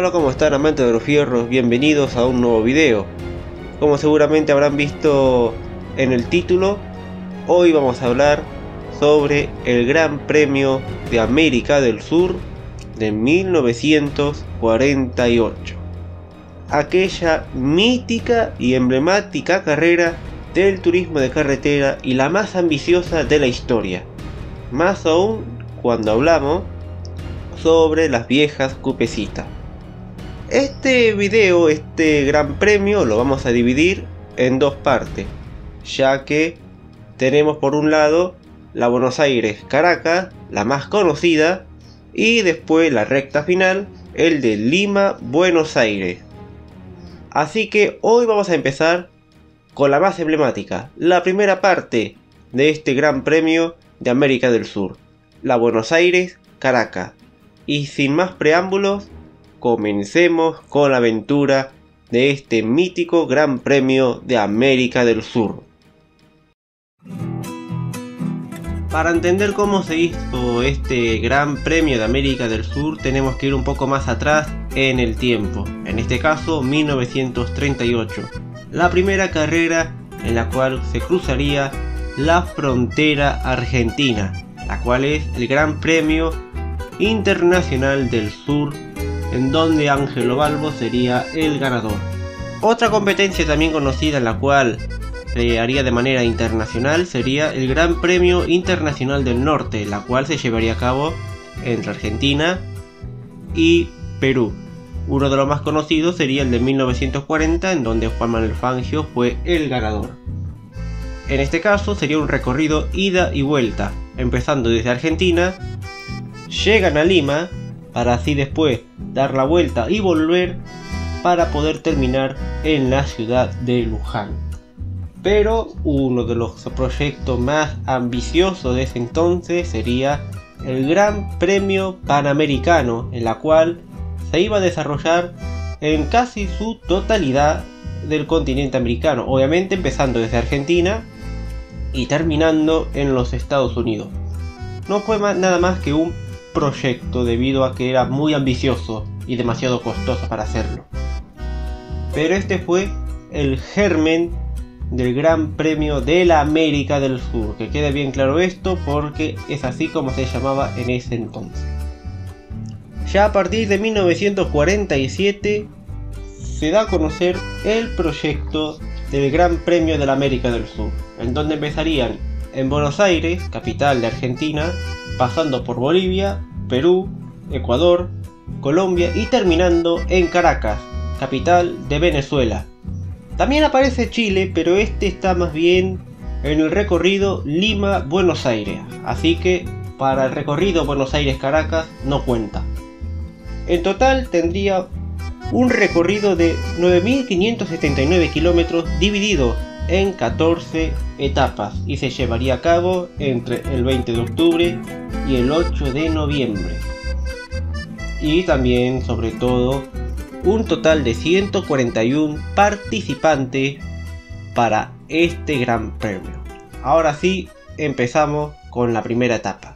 Hola, ¿cómo están, amantes de los fierros? Bienvenidos a un nuevo video. Como seguramente habrán visto en el título, hoy vamos a hablar sobre el Gran Premio de América del Sur de 1948. Aquella mítica y emblemática carrera del turismo de carretera y la más ambiciosa de la historia. Más aún cuando hablamos sobre las viejas cupecitas. Este video, este gran premio, lo vamos a dividir en dos partes, ya que tenemos por un lado la Buenos Aires-Caracas, la más conocida, y después la recta final, el de Lima-Buenos Aires. Así que hoy vamos a empezar con la más emblemática, la primera parte de este Gran Premio de América del Sur, la Buenos Aires-Caracas. Y sin más preámbulos, comencemos con la aventura de este mítico Gran Premio de América del Sur. Para entender cómo se hizo este Gran Premio de América del Sur, tenemos que ir un poco más atrás en el tiempo, en este caso 1938, la primera carrera en la cual se cruzaría la frontera argentina, la cual es el Gran Premio Internacional del Sur, en donde Ángelo Balbo sería el ganador. Otra competencia también conocida en la cual se haría de manera internacional sería el Gran Premio Internacional del Norte, la cual se llevaría a cabo entre Argentina y Perú. Uno de los más conocidos sería el de 1940, en donde Juan Manuel Fangio fue el ganador. En este caso sería un recorrido ida y vuelta, empezando desde Argentina, llegan a Lima, para así después dar la vuelta y volver para poder terminar en la ciudad de Luján. Pero uno de los proyectos más ambiciosos de ese entonces sería el Gran Premio Panamericano, en la cual se iba a desarrollar en casi su totalidad del continente americano, obviamente empezando desde Argentina y terminando en los Estados Unidos. No fue nada más que un proyecto debido a que era muy ambicioso y demasiado costoso para hacerlo. Pero este fue el germen del Gran Premio de la América del Sur, que quede bien claro esto porque es así como se llamaba en ese entonces. Ya a partir de 1947 se da a conocer el proyecto del Gran Premio de la América del Sur, en donde empezarían en Buenos Aires, capital de Argentina, pasando por Bolivia, Perú, Ecuador, Colombia y terminando en Caracas, capital de Venezuela. También aparece Chile, pero este está más bien en el recorrido Lima-Buenos Aires, así que para el recorrido Buenos Aires-Caracas no cuenta. En total tendría un recorrido de 9.579 kilómetros dividido en 14 etapas y se llevaría a cabo entre el 20 de octubre y el 8 de noviembre. Y también, sobre todo, un total de 141 participantes para este Gran Premio. Ahora sí, empezamos con la primera etapa.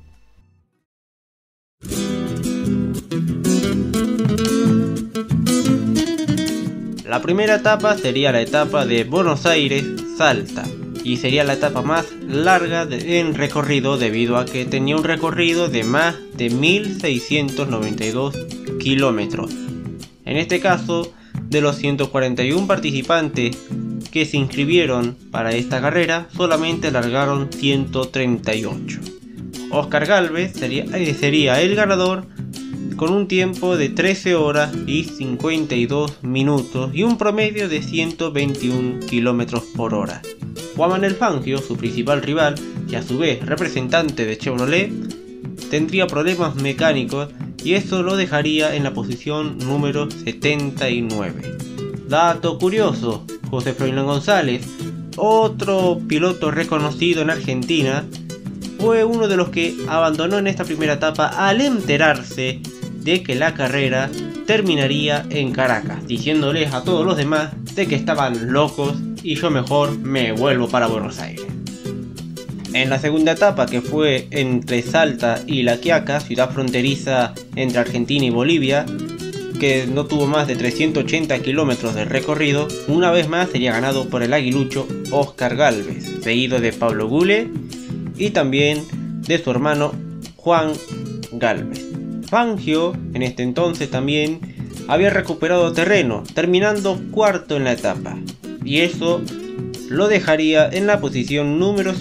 La primera etapa sería la etapa de Buenos Aires-Salta y sería la etapa más larga en recorrido debido a que tenía un recorrido de más de 1692 kilómetros. En este caso, de los 141 participantes que se inscribieron para esta carrera, solamente largaron 138. Oscar Gálvez sería el ganador con un tiempo de 13 horas y 52 minutos y un promedio de 121 km por hora. Juan Manuel Fangio, su principal rival y a su vez representante de Chevrolet, tendría problemas mecánicos y eso lo dejaría en la posición número 79. Dato curioso, José Froilán González, otro piloto reconocido en Argentina, fue uno de los que abandonó en esta primera etapa al enterarse de que la carrera terminaría en Caracas, diciéndoles a todos los demás de que estaban locos y yo mejor me vuelvo para Buenos Aires. En la segunda etapa, que fue entre Salta y La Quiaca, ciudad fronteriza entre Argentina y Bolivia, que no tuvo más de 380 kilómetros de recorrido, una vez más sería ganado por el aguilucho Óscar Gálvez, seguido de Pablo Gule y también de su hermano Juan Gálvez. Fangio en este entonces también había recuperado terreno, terminando cuarto en la etapa, y eso lo dejaría en la posición número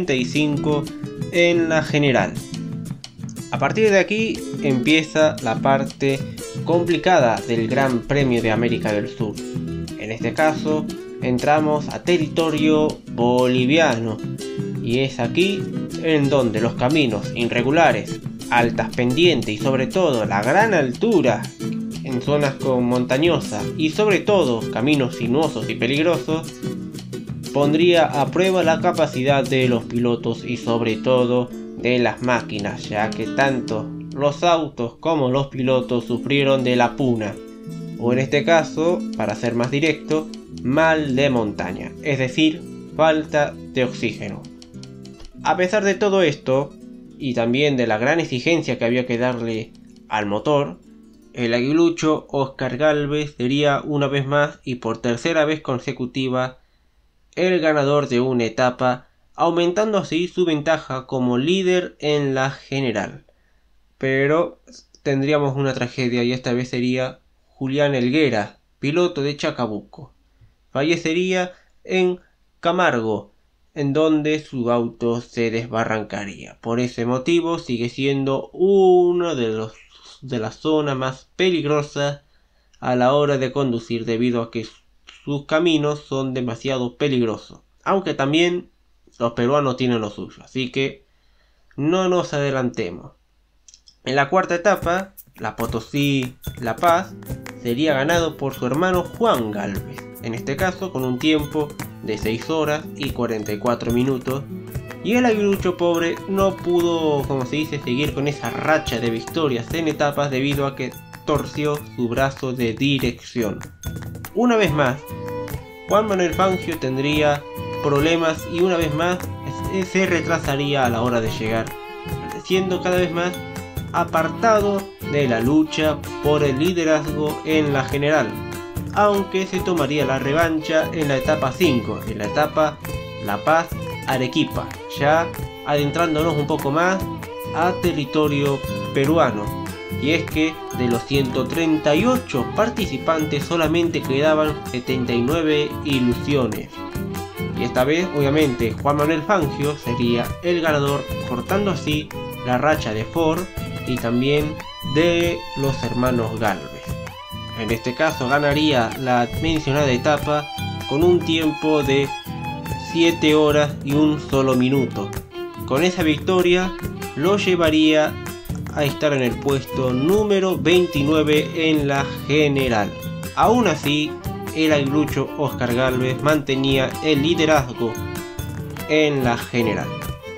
55 en la general. A partir de aquí empieza la parte complicada del Gran Premio de América del Sur. En este caso entramos a territorio boliviano, y es aquí en donde los caminos irregulares, altas pendientes y sobre todo la gran altura en zonas montañosas y sobre todo caminos sinuosos y peligrosos pondría a prueba la capacidad de los pilotos y sobre todo de las máquinas, ya que tanto los autos como los pilotos sufrieron de la puna, o en este caso, para ser más directo, mal de montaña, es decir, falta de oxígeno. A pesar de todo esto, y también de la gran exigencia que había que darle al motor, el aguilucho Óscar Gálvez sería una vez más y por tercera vez consecutiva el ganador de una etapa, aumentando así su ventaja como líder en la general. Pero tendríamos una tragedia, y esta vez sería Julián Helguera, piloto de Chacabuco. Fallecería en Camargo, en donde su auto se desbarrancaría. Por ese motivo sigue siendo uno de las zonas más peligrosas a la hora de conducir, debido a que sus caminos son demasiado peligrosos, aunque también los peruanos tienen lo suyo, así que no nos adelantemos. En la cuarta etapa, la Potosí-La Paz, sería ganado por su hermano Juan Gálvez, en este caso con un tiempo de 6 horas y 44 minutos, y el aguilucho pobre no pudo, como se dice, seguir con esa racha de victorias en etapas debido a que torció su brazo de dirección. Una vez más, Juan Manuel Fangio tendría problemas y una vez más se retrasaría a la hora de llegar, siendo cada vez más apartado de la lucha por el liderazgo en la general, aunque se tomaría la revancha en la etapa 5, en la etapa La Paz-Arequipa, ya adentrándonos un poco más a territorio peruano. Y es que de los 138 participantes solamente quedaban 79 ilusiones. Y esta vez, obviamente, Juan Manuel Fangio sería el ganador, cortando así la racha de Ford y también de los hermanos Gálvez. En este caso ganaría la mencionada etapa con un tiempo de 7 horas y un solo minuto. Con esa victoria lo llevaría a estar en el puesto número 29 en la general. Aún así, el aguilucho Óscar Gálvez mantenía el liderazgo en la general.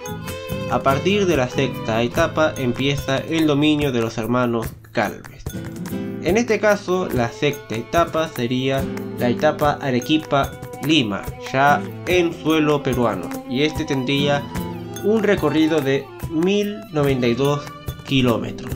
A partir de la sexta etapa empieza el dominio de los hermanos Gálvez. En este caso, la sexta etapa sería la etapa Arequipa-Lima, ya en suelo peruano, y este tendría un recorrido de 1092 kilómetros.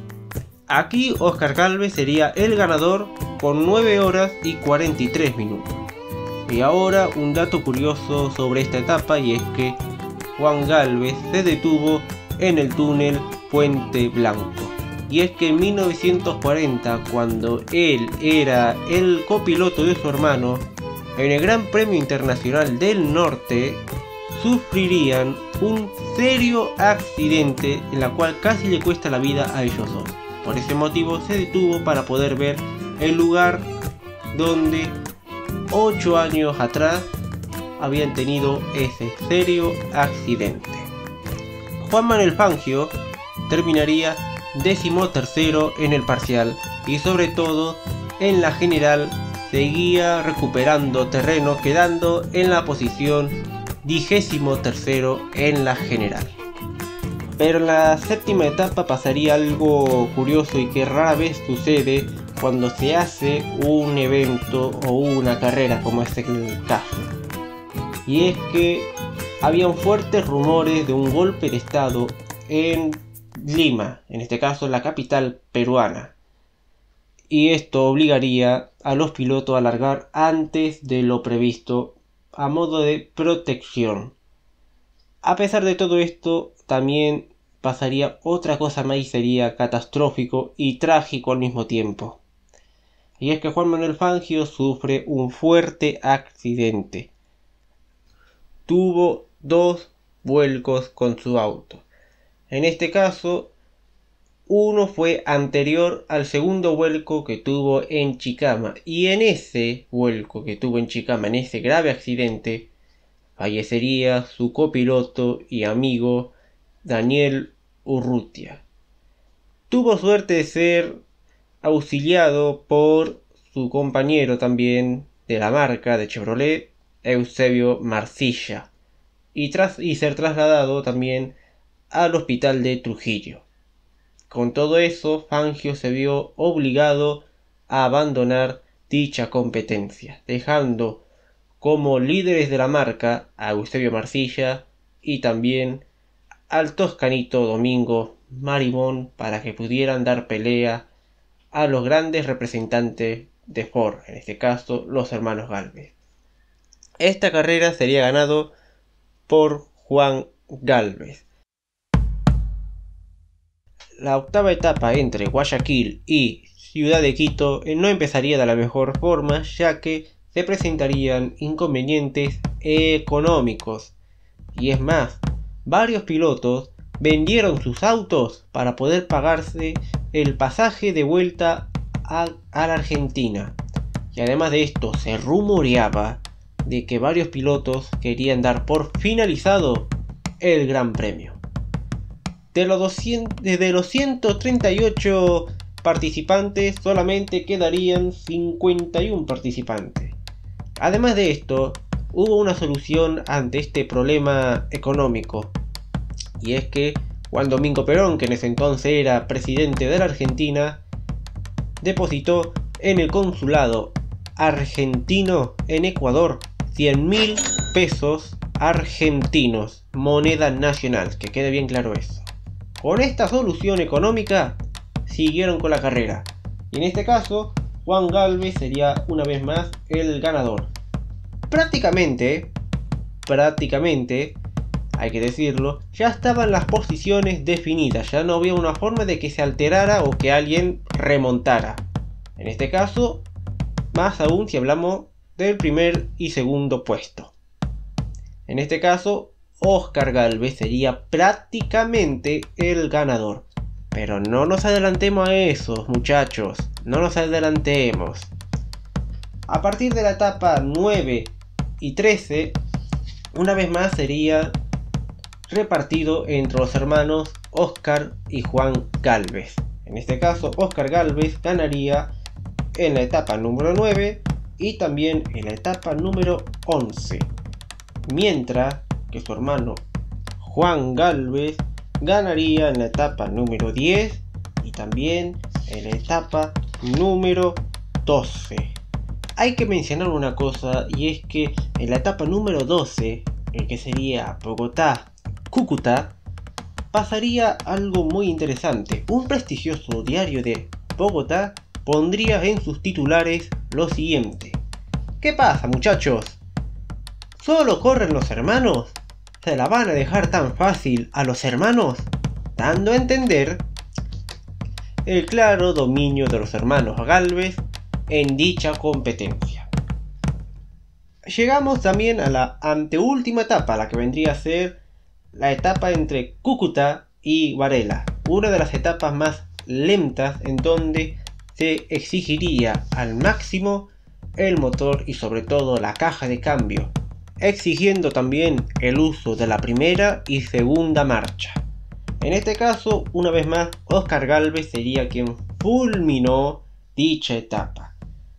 Aquí Óscar Gálvez sería el ganador con 9 horas y 43 minutos. Y ahora un dato curioso sobre esta etapa, y es que Juan Gálvez se detuvo en el túnel Puente Blanco. Y es que en 1940, cuando él era el copiloto de su hermano, en el Gran Premio Internacional del Norte, sufrirían un serio accidente en la cual casi le cuesta la vida a ellos dos. Por ese motivo se detuvo para poder ver el lugar donde 8 años atrás habían tenido ese serio accidente. Juan Manuel Fangio terminaría 13º en el parcial y sobre todo en la general seguía recuperando terreno, quedando en la posición 23º en la general. Pero en la séptima etapa pasaría algo curioso y que rara vez sucede cuando se hace un evento o una carrera, como es el caso. Y es que habían fuertes rumores de un golpe de estado en Lima, en este caso la capital peruana. y esto obligaría a los pilotos a largar antes de lo previsto a modo de protección. A pesar de todo esto, también pasaría otra cosa más y sería catastrófico y trágico al mismo tiempo. Y es que Juan Manuel Fangio sufre un fuerte accidente. Tuvo 2 vuelcos con su auto. En este caso, uno fue anterior al segundo vuelco que tuvo en Chicama. Y en ese vuelco que tuvo en Chicama, en ese grave accidente, fallecería su copiloto y amigo Daniel Urrutia. Tuvo suerte de ser auxiliado por su compañero también de la marca de Chevrolet, Eusebio Marcilla, y ser trasladado también al hospital de Trujillo. Con todo eso, Fangio se vio obligado a abandonar dicha competencia, dejando como líderes de la marca a Eusebio Marcilla y también al toscanito Domingo Marimón para que pudieran dar pelea a los grandes representantes de Ford, en este caso los hermanos Gálvez. Esta carrera sería ganado por Juan Gálvez. La octava etapa entre Guayaquil y Ciudad de Quito no empezaría de la mejor forma, ya que se presentarían inconvenientes económicos. Y es más, varios pilotos vendieron sus autos para poder pagarse el pasaje de vuelta a la Argentina. Y además de esto, se rumoreaba de que varios pilotos querían dar por finalizado el Gran Premio. De los 138 participantes, solamente quedarían 51 participantes. Además de esto, hubo una solución ante este problema económico. Y es que Juan Domingo Perón, que en ese entonces era presidente de la Argentina, depositó en el consulado argentino en Ecuador 100.000 pesos argentinos, moneda nacional, que quede bien claro eso. Con esta solución económica siguieron con la carrera, y en este caso Juan Gálvez sería una vez más el ganador. Prácticamente, hay que decirlo, ya estaban las posiciones definidas, ya no había una forma de que se alterara o que alguien remontara. En este caso, más aún si hablamos del primer y segundo puesto. En este caso, Oscar Gálvez sería prácticamente el ganador. Pero no nos adelantemos a eso, muchachos, no nos adelantemos. A partir de la etapa 9 y 13, una vez más sería repartido entre los hermanos Oscar y Juan Gálvez. En este caso, Oscar Gálvez ganaría en la etapa número 9 y también en la etapa número 11. Mientras que su hermano Juan Gálvez ganaría en la etapa número 10 y también en la etapa número 12. Hay que mencionar una cosa, y es que en la etapa número 12, el que sería Bogotá-Cúcuta, pasaría algo muy interesante. Un prestigioso diario de Bogotá pondría en sus titulares lo siguiente: ¿qué pasa, muchachos? ¿Solo corren los hermanos? ¿Se la van a dejar tan fácil a los hermanos? Dando a entender el claro dominio de los hermanos Gálvez en dicha competencia. Llegamos también a la anteúltima etapa, la que vendría a ser la etapa entre Cúcuta y Varela, una de las etapas más lentas en donde se exigiría al máximo el motor y sobre todo la caja de cambio, exigiendo también el uso de la primera y segunda marcha. En este caso, una vez más, Oscar Gálvez sería quien fulminó dicha etapa.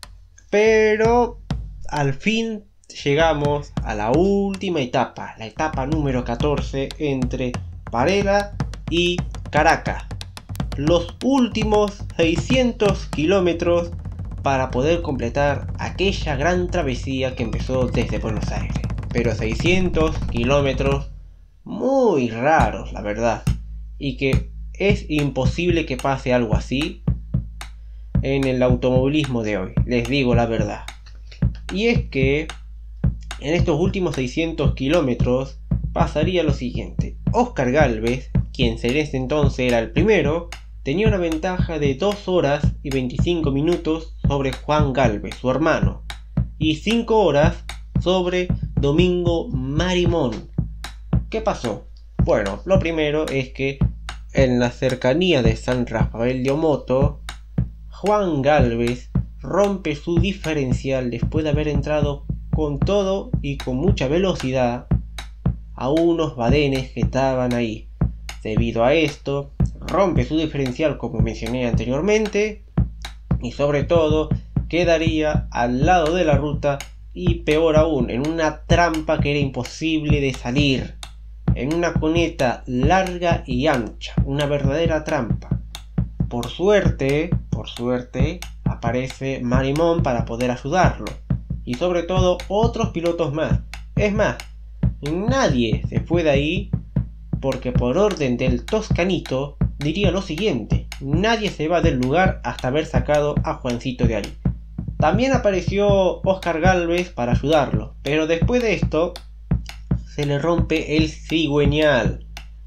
Pero al fin llegamos a la última etapa, la etapa número 14 entre Varela y Caracas. Los últimos 600 kilómetros para poder completar aquella gran travesía que empezó desde Buenos Aires. Pero 600 kilómetros muy raros, la verdad. Y que es imposible que pase algo así en el automovilismo de hoy, les digo la verdad. Y es que en estos últimos 600 kilómetros pasaría lo siguiente. Óscar Gálvez, quien en ese entonces era el primero, tenía una ventaja de 2 horas y 25 minutos sobre Juan Gálvez, su hermano, y 5 horas sobre Domingo Marimón. ¿Qué pasó? Bueno, lo primero es que en la cercanía de San Rafael de Omoto, Juan Gálvez rompe su diferencial después de haber entrado con todo y con mucha velocidad a unos badenes que estaban ahí. Debido a esto, rompe su diferencial como mencioné anteriormente y sobre todo quedaría al lado de la ruta y peor aún, en una trampa que era imposible de salir, en una cuneta larga y ancha, una verdadera trampa. Por suerte, aparece Marimón para poder ayudarlo, y sobre todo otros pilotos más. Es más, nadie se fue de ahí porque por orden del Toscanito diría lo siguiente: nadie se va del lugar hasta haber sacado a Juancito de ahí. También apareció Óscar Gálvez para ayudarlo, pero después de esto se le rompe el cigüeñal.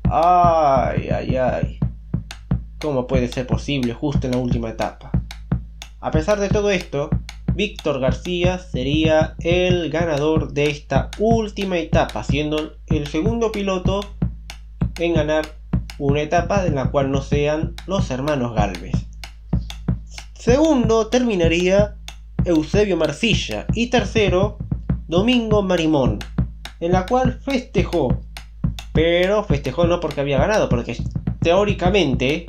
Ay. ¿Cómo puede ser posible justo en la última etapa? A pesar de todo esto, Víctor García sería el ganador de esta última etapa, siendo el segundo piloto en ganar una etapa en la cual no sean los hermanos Gálvez. Segundo terminaría Eusebio Marcilla y tercero Domingo Marimón, en la cual festejó, pero festejó no porque había ganado, porque teóricamente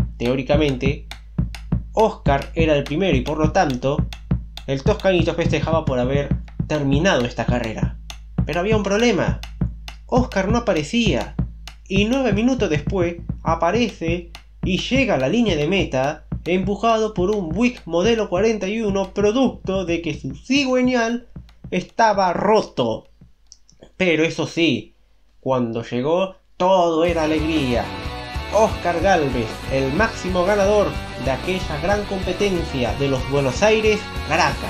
Óscar era el primero y por lo tanto el Toscanito festejaba por haber terminado esta carrera. Pero había un problema: Óscar no aparecía, y 9 minutos después aparece y llega a la línea de meta empujado por un Buick modelo 41, producto de que su cigüeñal estaba roto. Pero eso sí, cuando llegó todo era alegría. Óscar Gálvez, el máximo ganador de aquella gran competencia de los Buenos Aires Caracas.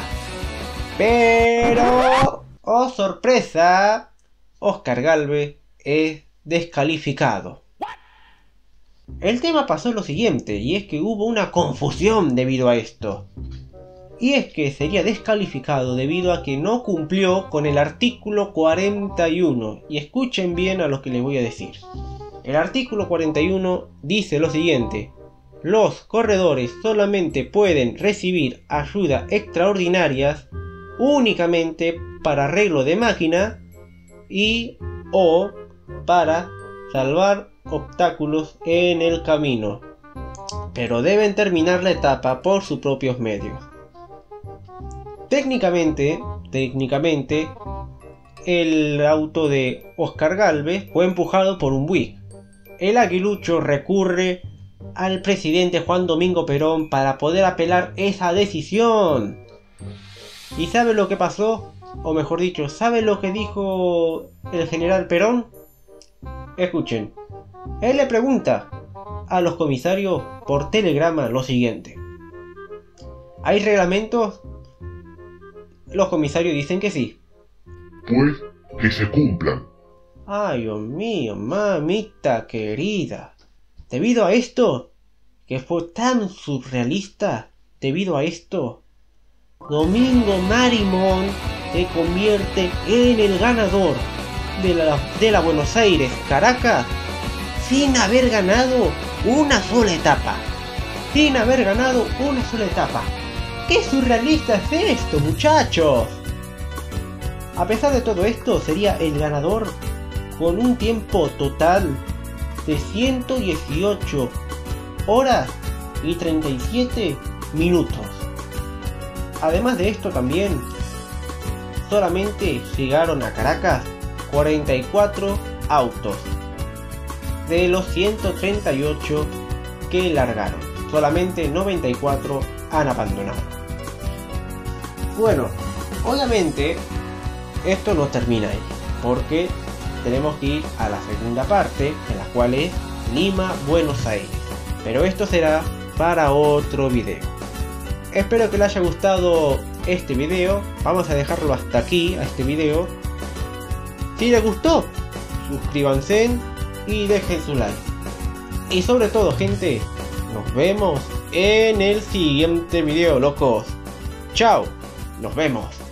Pero, oh sorpresa, Óscar Gálvez es descalificado. El tema pasó lo siguiente, y es que hubo una confusión debido a esto. Y es que sería descalificado debido a que no cumplió con el artículo 41. Y escuchen bien a lo que les voy a decir. El artículo 41 dice lo siguiente: los corredores solamente pueden recibir ayuda extraordinarias únicamente para arreglo de máquina y o para salvar obstáculos en el camino, pero deben terminar la etapa por sus propios medios. Técnicamente, el auto de Óscar Gálvez fue empujado por un Buick. El aguilucho recurre al presidente Juan Domingo Perón para poder apelar esa decisión. ¿Y sabe lo que pasó? O mejor dicho, ¿sabe lo que dijo el general Perón? Escuchen. Él le pregunta a los comisarios por telegrama lo siguiente: ¿hay reglamentos? Los comisarios dicen que sí. Pues que se cumplan. Ay, Dios mío, mamita querida. Debido a esto, que fue tan surrealista, debido a esto, Domingo Marimón se convierte en el ganador de la Buenos Aires Caracas sin haber ganado una sola etapa. ¡Qué surrealista es esto, muchachos! A pesar de todo esto, sería el ganador con un tiempo total de 118 horas y 37 minutos. Además de esto también, solamente llegaron a Caracas 44 autos de los 138 que largaron. Solamente 94 han abandonado. Bueno, obviamente esto no termina ahí, porque tenemos que ir a la segunda parte, en la cual es Lima, Buenos Aires. Pero esto será para otro video. Espero que les haya gustado este video. Vamos a dejarlo hasta aquí, a este video. Si les gustó, suscríbanse y dejen su like. Y sobre todo, gente, nos vemos en el siguiente video, locos. Chao, nos vemos.